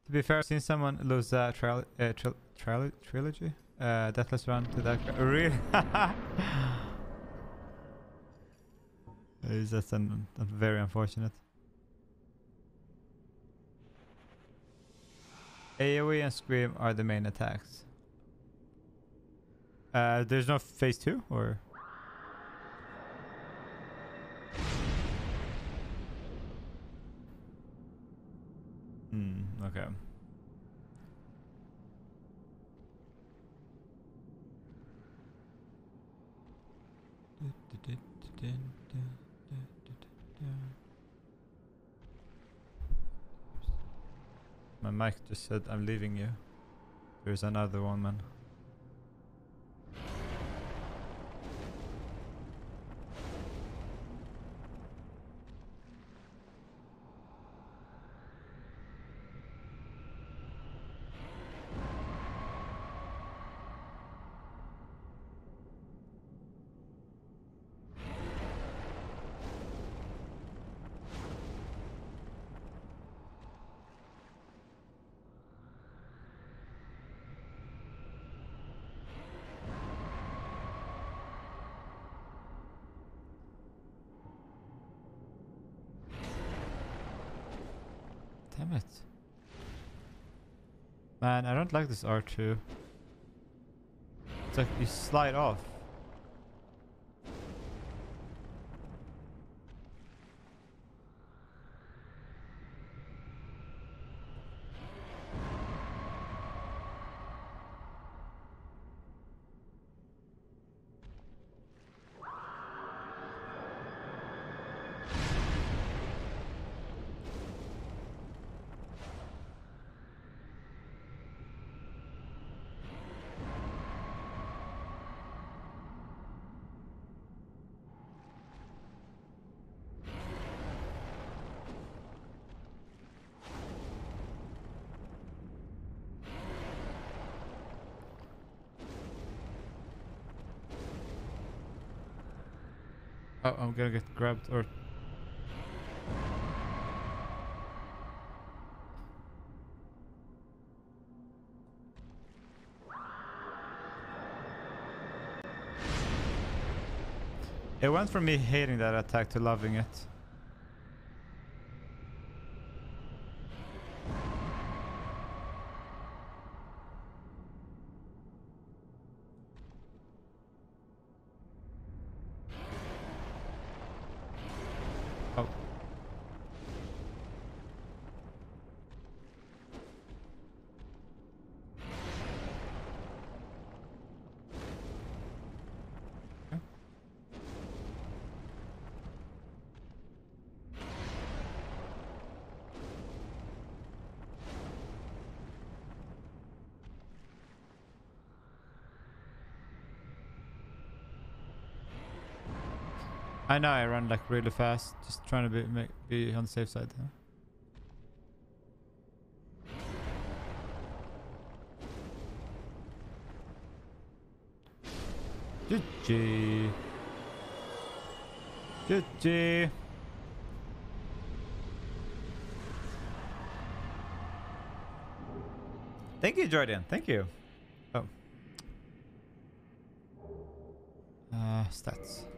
To be fair, I've seen someone lose trilogy, Deathless Run to that. Really? That's very unfortunate. AoE and Scream are the main attacks. There's no phase 2 or? Okay. My mic just said I'm leaving you. There's another one, man. Damn it. Man, I don't like this R2. It's like you slide off. Oh, I'm gonna get grabbed or... It went from me hating that attack to loving it. Oh. Okay. I know I run like really fast, just trying to be on the safe side. Huh? GG. GG. Thank you, Jordan. Thank you. Oh. Stats.